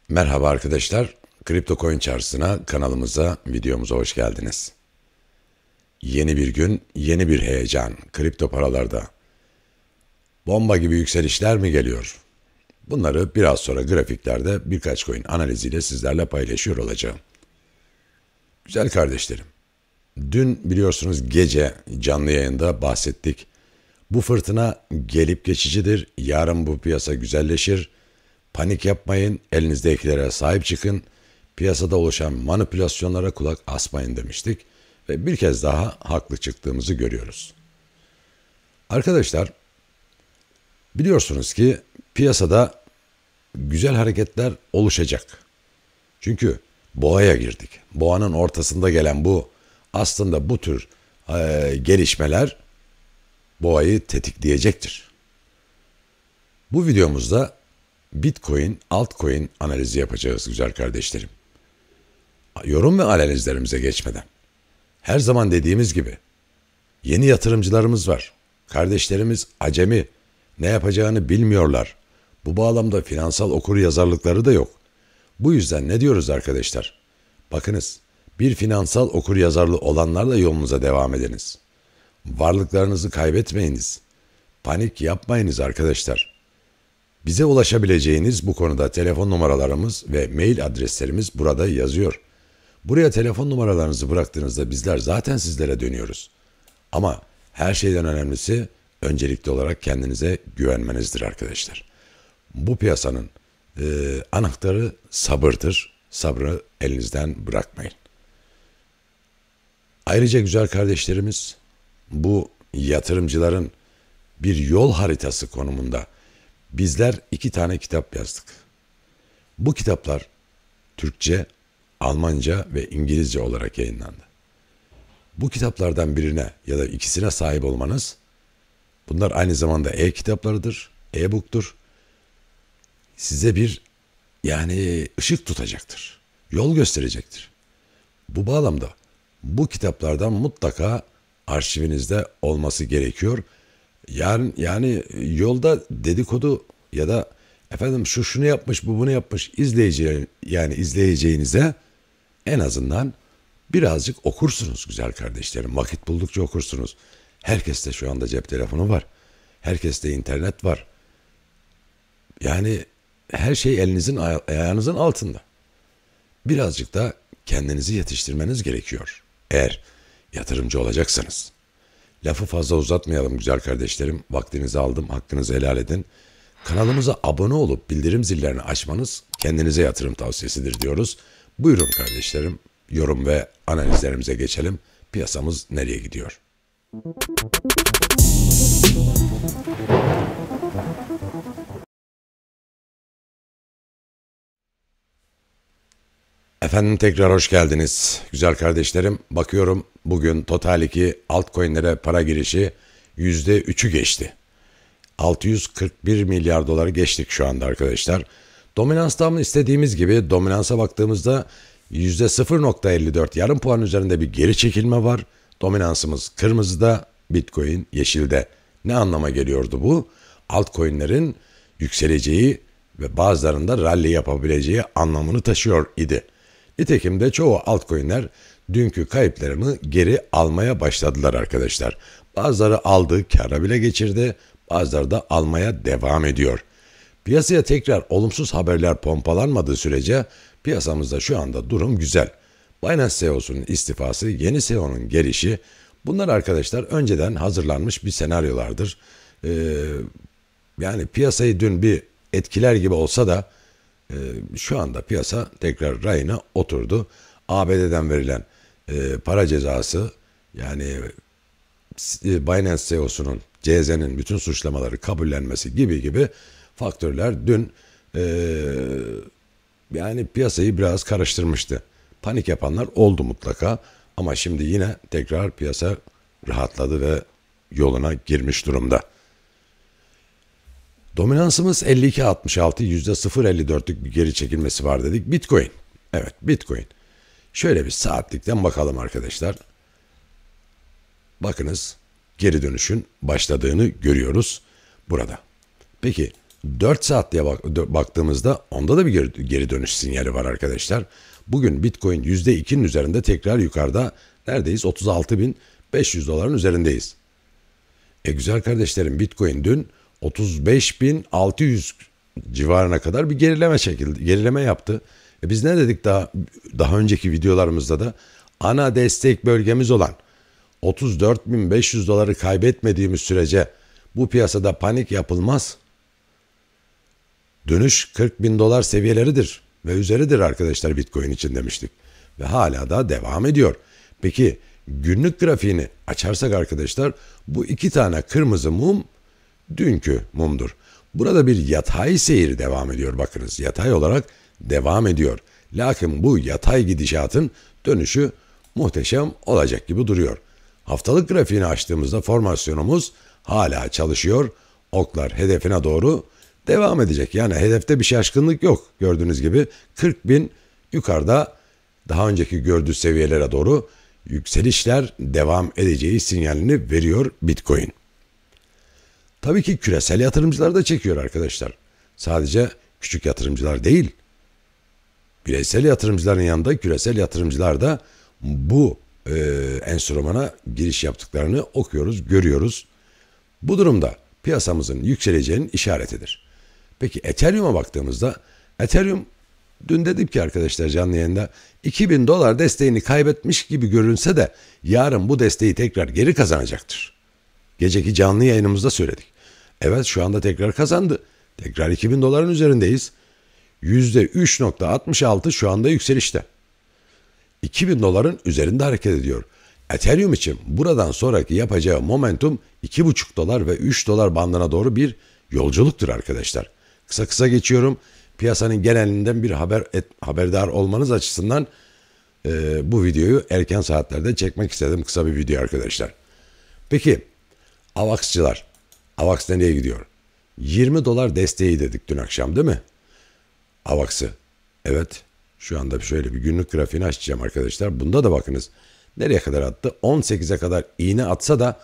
Merhaba arkadaşlar, Kripto Coin Çarşısı'na, kanalımıza, videomuza hoş geldiniz. Yeni bir gün, yeni bir heyecan, kripto paralarda. Bomba gibi yükselişler mi geliyor? Bunları biraz sonra grafiklerde birkaç coin analiziyle sizlerle paylaşıyor olacağım. Güzel kardeşlerim, dün biliyorsunuz gece canlı yayında bahsettik. Bu fırtına gelip geçicidir, yarın bu piyasa güzelleşir. Panik yapmayın, elinizdekilere sahip çıkın, piyasada oluşan manipülasyonlara kulak asmayın demiştik ve bir kez daha haklı çıktığımızı görüyoruz. Arkadaşlar, biliyorsunuz ki piyasada güzel hareketler oluşacak. Çünkü boğaya girdik. Boğanın ortasında gelen aslında bu tür gelişmeler boğayı tetikleyecektir. Bu videomuzda Bitcoin, altcoin analizi yapacağız güzel kardeşlerim. Yorum ve analizlerimize geçmeden. Her zaman dediğimiz gibi yeni yatırımcılarımız var. Kardeşlerimiz acemi, ne yapacağını bilmiyorlar. Bu bağlamda finansal okuryazarlıkları da yok. Bu yüzden ne diyoruz arkadaşlar? Bakınız, bir finansal okuryazarlığı olanlarla yolunuza devam ediniz. Varlıklarınızı kaybetmeyiniz. Panik yapmayınız arkadaşlar. Bize ulaşabileceğiniz bu konuda telefon numaralarımız ve mail adreslerimiz burada yazıyor. Buraya telefon numaralarınızı bıraktığınızda bizler zaten sizlere dönüyoruz. Ama her şeyden önemlisi öncelikli olarak kendinize güvenmenizdir arkadaşlar. Bu piyasanın anahtarı sabırdır. Sabrı elinizden bırakmayın. Ayrıca güzel kardeşlerimiz, bu yatırımcıların bir yol haritası konumunda bizler 2 tane kitap yazdık. Bu kitaplar Türkçe, Almanca ve İngilizce olarak yayınlandı. Bu kitaplardan birine ya da ikisine sahip olmanız, bunlar aynı zamanda e-kitaplarıdır, e-book'tur. Size bir ışık tutacaktır, yol gösterecektir. Bu bağlamda bu kitaplardan mutlaka arşivinizde olması gerekiyor. Yolda dedikodu ya da efendim şu şunu yapmış, bu bunu yapmış izleyeceğinize en azından birazcık okursunuz güzel kardeşlerim. Vakit buldukça okursunuz. Herkeste şu anda cep telefonu var. Herkeste internet var. Yani her şey elinizin ayağınızın altında. Birazcık da kendinizi yetiştirmeniz gerekiyor. Eğer yatırımcı olacaksanız. Lafı fazla uzatmayalım güzel kardeşlerim. Vaktinizi aldım, hakkınızı helal edin. Kanalımıza abone olup bildirim zillerini açmanız kendinize yatırım tavsiyesidir diyoruz. Buyurun kardeşlerim, yorum ve analizlerimize geçelim. Piyasamız nereye gidiyor? Efendim tekrar hoş geldiniz. Güzel kardeşlerim, bakıyorum bugün Total 2 altcoin'lere para girişi %3'ü geçti. 641 milyar doları geçtik şu anda arkadaşlar. Dominanstan istediğimiz gibi dominansa baktığımızda %0.54 yarım puan üzerinde bir geri çekilme var. Dominansımız kırmızıda, Bitcoin yeşilde. Ne anlama geliyordu bu? Altcoin'lerin yükseleceği ve bazılarında rally yapabileceği anlamını taşıyor idi. Nitekim de çoğu altcoin'ler dünkü kayıplarını geri almaya başladılar arkadaşlar. Bazıları aldı, kâra bile geçirdi, bazıları da almaya devam ediyor. Piyasaya tekrar olumsuz haberler pompalanmadığı sürece piyasamızda şu anda durum güzel. Binance CEO'sunun istifası, yeni CEO'nun gelişi, bunlar arkadaşlar önceden hazırlanmış bir senaryolardır. Yani piyasayı dün bir etkiler gibi olsa da şu anda piyasa tekrar rayına oturdu. ABD'den verilen para cezası, yani Binance CEO'sunun, CZ'nin bütün suçlamaları kabullenmesi gibi faktörler dün piyasayı biraz karıştırmıştı. Panik yapanlar oldu mutlaka ama şimdi yine tekrar piyasa rahatladı ve yoluna girmiş durumda. Dominansımız 52.66, %0.54'lük bir geri çekilmesi var dedik. Bitcoin. Evet, Bitcoin. Şöyle bir saatlikten bakalım arkadaşlar. Bakınız, geri dönüşün başladığını görüyoruz burada. Peki 4 saat diye baktığımızda onda da bir geri dönüş sinyali var arkadaşlar. Bugün Bitcoin %2'nin üzerinde tekrar yukarıda neredeyiz? 36.500 doların üzerindeyiz. Güzel kardeşlerim, Bitcoin dün 35.600 civarına kadar bir gerileme yaptı. Biz ne dedik daha önceki videolarımızda da ana destek bölgemiz olan 34.500 doları kaybetmediğimiz sürece bu piyasada panik yapılmaz. Dönüş 40.000 dolar seviyeleridir ve üzeridir arkadaşlar Bitcoin için demiştik. Ve hala da devam ediyor. Peki günlük grafiğini açarsak arkadaşlar, bu iki tane kırmızı mum dünkü mumdur. Burada bir yatay seyir devam ediyor, bakınız yatay olarak devam ediyor. Lakin bu yatay gidişatın dönüşü muhteşem olacak gibi duruyor. Haftalık grafiğini açtığımızda formasyonumuz hala çalışıyor. Oklar hedefine doğru devam edecek. Yani hedefte bir şaşkınlık yok. Gördüğünüz gibi 40.000 yukarıda daha önceki gördüğü seviyelere doğru yükselişler devam edeceği sinyalini veriyor Bitcoin. Tabii ki küresel yatırımcılar da çekiyor arkadaşlar. Sadece küçük yatırımcılar değil. Bireysel yatırımcıların yanında küresel yatırımcılar da bu enstrümana giriş yaptıklarını okuyoruz, görüyoruz. Bu durumda piyasamızın yükseleceğinin işaretidir. Peki Ethereum'a baktığımızda, Ethereum dün dedim ki arkadaşlar canlı yayında 2000 dolar desteğini kaybetmiş gibi görünse de yarın bu desteği tekrar geri kazanacaktır. Geceki canlı yayınımızda söyledik. Evet, şu anda tekrar kazandı. Tekrar 2000 doların üzerindeyiz. %3.66 şu anda yükselişte. 2000 doların üzerinde hareket ediyor. Ethereum için buradan sonraki yapacağı momentum 2,5 dolar ve 3 dolar bandına doğru bir yolculuktur arkadaşlar. Kısa geçiyorum. Piyasanın genelinden bir haberdar olmanız açısından bu videoyu erken saatlerde çekmek istedim. Kısa bir video arkadaşlar. Peki AVAX'çılar. AVAX nereye gidiyor? 20 dolar desteği dedik dün akşam değil mi? AVAX'ı. Evet. Şu anda şöyle bir günlük grafiğini açacağım arkadaşlar. Bunda da bakınız nereye kadar attı? 18'e kadar iğne atsa da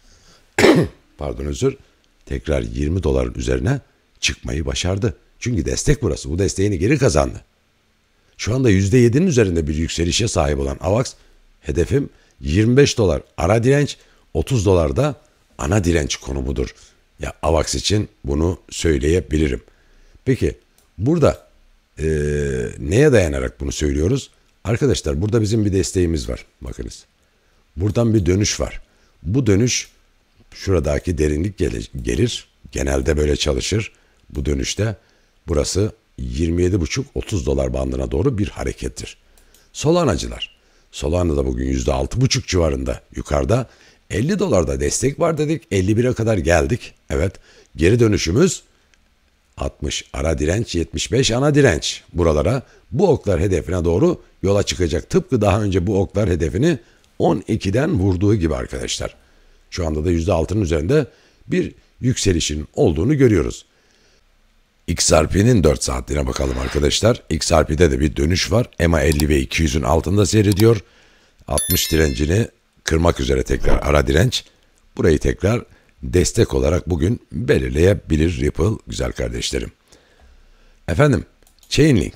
pardon özür, tekrar 20 doların üzerine çıkmayı başardı. Çünkü destek burası. Bu desteğini geri kazandı. Şu anda %7'nin üzerinde bir yükselişe sahip olan AVAX, hedefim 25 dolar ara direnç, 30 dolar da ana direnç konumudur. Ya AVAX için bunu söyleyebilirim. Peki burada neye dayanarak bunu söylüyoruz? Arkadaşlar burada bizim bir desteğimiz var. Bakınız. Buradan bir dönüş var. Bu dönüş şuradaki derinlik gelir. Genelde böyle çalışır. Bu dönüşte burası 27,5-30 dolar bandına doğru bir harekettir. Solanacılar. Solana da bugün %6,5 civarında yukarıda. 50 dolarda destek var dedik. 51'e kadar geldik. Evet. Geri dönüşümüz 60 ara direnç, 75 ana direnç. Buralara bu oklar hedefine doğru yola çıkacak. Tıpkı daha önce bu oklar hedefini 12'den vurduğu gibi arkadaşlar. Şu anda da %6'nın üzerinde bir yükselişin olduğunu görüyoruz. XRP'nin 4 saatliğine bakalım arkadaşlar. XRP'de de bir dönüş var. EMA 50 ve 200'ün altında seyrediyor. 60 direncini kırmak üzere tekrar ara direnç. Burayı tekrar destek olarak bugün belirleyebilir Ripple güzel kardeşlerim. Efendim Chainlink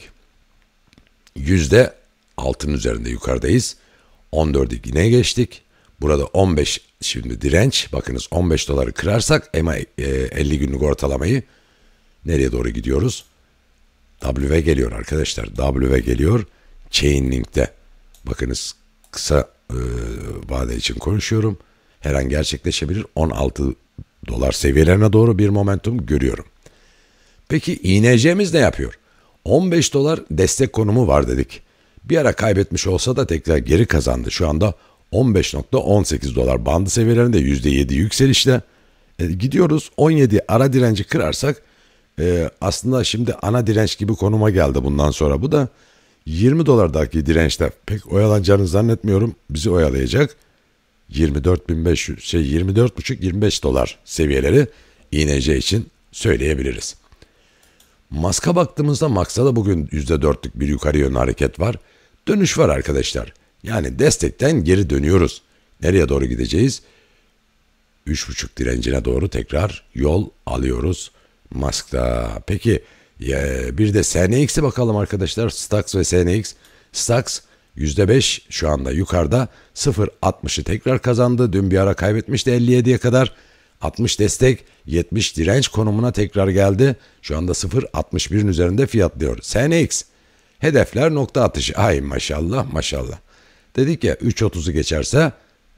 %6'nın üzerinde yukarıdayız. 14'ü yine geçtik. Burada 15 şimdi direnç. Bakınız 15 doları kırarsak EMA 50 günlük ortalamayı nereye doğru gidiyoruz? W geliyor arkadaşlar. W geliyor. Chainlink'te. Bakınız kısa vade için konuşuyorum. Her an gerçekleşebilir. 16 dolar seviyelerine doğru bir momentum görüyorum. Peki INC'miz ne yapıyor? 15 dolar destek konumu var dedik. Bir ara kaybetmiş olsa da tekrar geri kazandı. Şu anda 15.18 dolar bandı seviyelerinde %7 yükselişle gidiyoruz. 17 ara direnci kırarsak aslında şimdi ana direnç gibi konuma geldi bundan sonra. Bu da 20 dolardaki dirençte pek oyalanacağını zannetmiyorum. Bizi oyalayacak 24.500 24,5-25 dolar seviyeleri INC için söyleyebiliriz. Musk'a baktığımızda Musk'ta da bugün %4'lük bir yukarı yönlü hareket var. Dönüş var arkadaşlar. Yani destekten geri dönüyoruz. Nereye doğru gideceğiz? 3,5 direncine doğru tekrar yol alıyoruz. Musk'ta. Peki bir de SNX'e bakalım arkadaşlar. Stax ve SNX. Stax %5 şu anda yukarıda. 0.60'ı tekrar kazandı. Dün bir ara kaybetmişti 57'ye kadar. 60 destek, 70 direnç konumuna tekrar geldi. Şu anda 0.61'in üzerinde fiyatlıyor. SNX. Hedefler nokta atışı. Ay maşallah maşallah. Dedik ya 3.30'u geçerse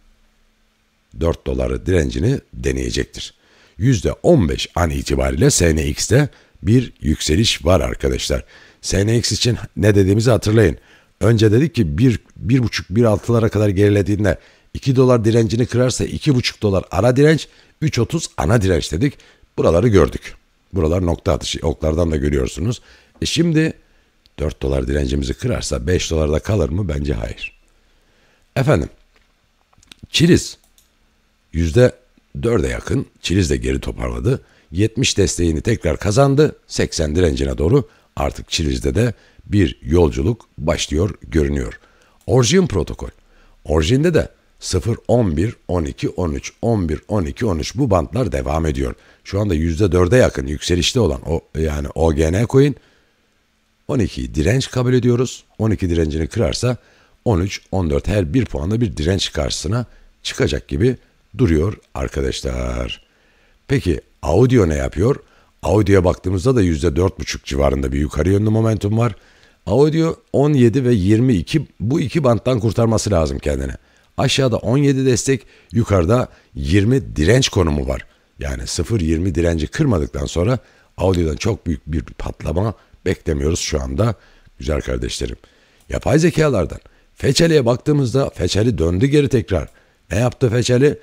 4 doları direncini deneyecektir. %15 an itibariyle SNX'te bir yükseliş var arkadaşlar. SNX için ne dediğimizi hatırlayın. Önce dedik ki 1.5-1.6'lara kadar gerilediğinde 2 dolar direncini kırarsa 2.5 dolar ara direnç, 3.30 ana direnç dedik. Buraları gördük. Buralar nokta atışı. Oklardan da görüyorsunuz. Şimdi 4 dolar direncimizi kırarsa 5 dolarda kalır mı? Bence hayır. Efendim, Çiliz %4'e yakın. Çiliz de geri toparladı. 70 desteğini tekrar kazandı. 80 direncine doğru artık Çiliz'de de bir yolculuk başlıyor görünüyor. Origin protokol. Origin'de de 0, 11, 12, 13, 11, 12, 13 bu bantlar devam ediyor. Şu anda %4'e yakın yükselişte olan yani OGN coin 12 direnç kabul ediyoruz. 12 direncini kırarsa 13, 14 her bir puanda bir direnç karşısına çıkacak gibi duruyor arkadaşlar. Peki Audio ne yapıyor? Audio'ya baktığımızda da %4,5 civarında bir yukarı yönlü momentum var. Audio 17 ve 22 bu iki banttan kurtarması lazım kendini. Aşağıda 17 destek, yukarıda 20 direnç konumu var. Yani 0-20 direnci kırmadıktan sonra Audio'dan çok büyük bir patlama beklemiyoruz şu anda güzel kardeşlerim. Yapay zekalardan Feceli'ye baktığımızda Feceli döndü geri tekrar. Ne yaptı Feceli?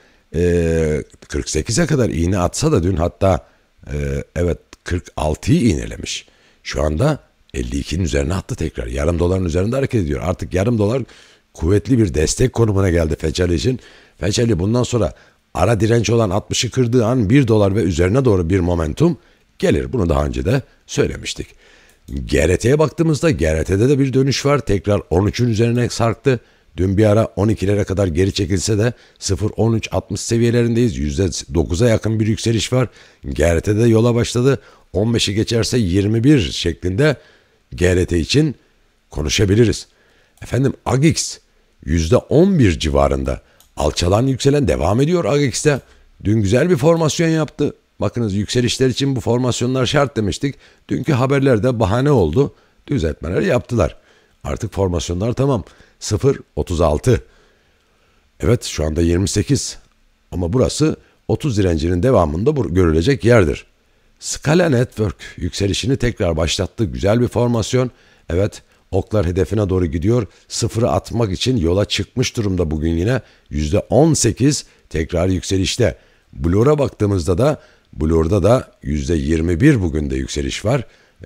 48'e kadar iğne atsa da dün hatta evet 46'yı iğnelemiş. Şu anda 52'nin üzerine attı tekrar. Yarım doların üzerinde hareket ediyor. Artık yarım dolar kuvvetli bir destek konumuna geldi Feceli için. Feceli bundan sonra ara direnç olan 60'ı kırdığı an 1 dolar ve üzerine doğru bir momentum gelir. Bunu daha önce de söylemiştik. GRT'ye baktığımızda GRT'de de bir dönüş var. Tekrar 13'ün üzerine sarktı. Dün bir ara 12'lere kadar geri çekilse de 0.13-60 seviyelerindeyiz. %9'a yakın bir yükseliş var. GRT'de de yola başladı. 15'i geçerse 21 şeklinde GRT için konuşabiliriz. Efendim AGX %11 civarında. Alçalan yükselen devam ediyor AGX'te. Dün güzel bir formasyon yaptı. Bakınız yükselişler için bu formasyonlar şart demiştik. Dünkü haberlerde bahane oldu. Düzeltmeler yaptılar. Artık formasyonlar tamam. 0.36. Evet şu anda 28. Ama burası 30 direncinin devamında görülecek yerdir. Scala Network yükselişini tekrar başlattı. Güzel bir formasyon. Evet oklar hedefine doğru gidiyor. Sıfırı atmak için yola çıkmış durumda bugün yine. %18 tekrar yükselişte. Blur'a baktığımızda da Blur'da da %21 bugün de yükseliş var.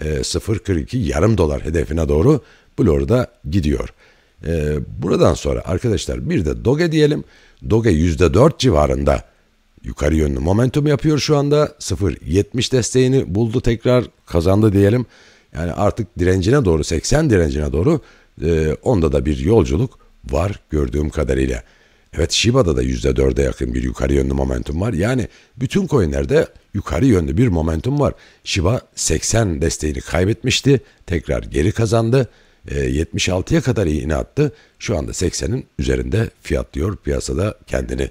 0.42 yarım dolar hedefine doğru Blur'da gidiyor. Buradan sonra arkadaşlar bir de Doge diyelim. Doge %4 civarında yukarı yönlü momentum yapıyor şu anda. 0.70 desteğini buldu tekrar kazandı diyelim. Yani artık direncine doğru 80 direncine doğru onda da bir yolculuk var gördüğüm kadarıyla. Evet Shiba'da da %4'e yakın bir yukarı yönlü momentum var. Yani bütün coinlerde yukarı yönlü bir momentum var. Shiba 80 desteğini kaybetmişti. Tekrar geri kazandı. 76'ya kadar iğne attı. Şu anda 80'in üzerinde fiyatlıyor piyasada kendini.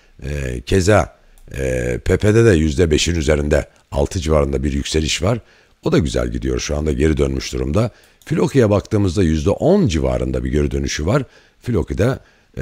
Keza Pepe'de de %5'in üzerinde 6 civarında bir yükseliş var. O da güzel gidiyor şu anda geri dönmüş durumda. Floki'ye baktığımızda %10 civarında bir geri dönüşü var. Floki'de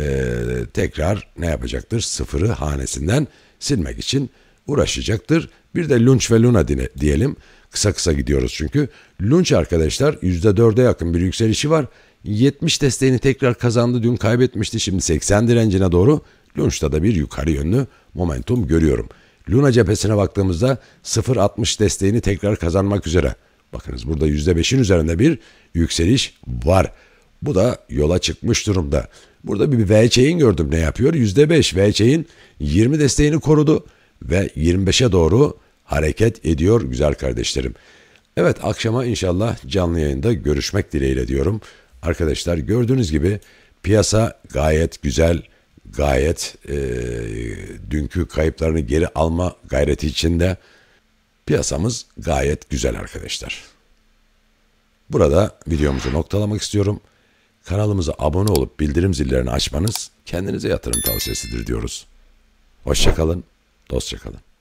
tekrar ne yapacaktır? Sıfırı hanesinden silmek için uğraşacaktır. Bir de Lunch ve Luna diyelim. Kısa kısa gidiyoruz çünkü. Lunch arkadaşlar %4'e yakın bir yükselişi var. 70 desteğini tekrar kazandı. Dün kaybetmişti. Şimdi 80 direncine doğru Lunch'ta da bir yukarı yönlü momentum görüyorum. Luna cephesine baktığımızda 0.60 desteğini tekrar kazanmak üzere. Bakınız burada %5'in üzerinde bir yükseliş var. Bu da yola çıkmış durumda. Burada bir VeChain gördüm ne yapıyor? %5 VeChain 20 desteğini korudu ve 25'e doğru hareket ediyor güzel kardeşlerim. Evet akşama inşallah canlı yayında görüşmek dileğiyle diyorum. Arkadaşlar gördüğünüz gibi piyasa gayet güzel, gayet dünkü kayıplarını geri alma gayreti içinde. Piyasamız gayet güzel arkadaşlar. Burada videomuzu noktalamak istiyorum. Kanalımıza abone olup bildirim zillerini açmanız kendinize yatırım tavsiyesidir diyoruz. Hoşça kalın, dostça kalın.